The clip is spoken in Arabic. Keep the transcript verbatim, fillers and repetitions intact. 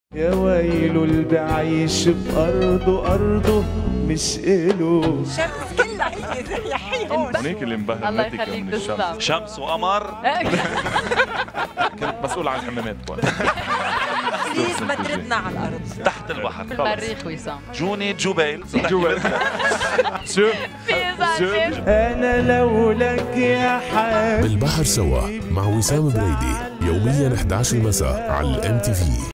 يا ويله اللي بعيش بأرضه أرضه مش إله. الشمس كلها هي زي حيهم. هونيك اللي انبهر الله نتيجة يخليك من تسلم. الشمس. شمس وقمر. كنت مسؤول عن الحمامات كمان. بليز ما تردنا على الأرض. تحت البحر. في المريخ وسام. جوني جوبيل. جوا شو أنا لولاك يا حبيبي. بالبحر سوا مع وسام بريدي يوميا إحدى عشر المساء على الام تي في.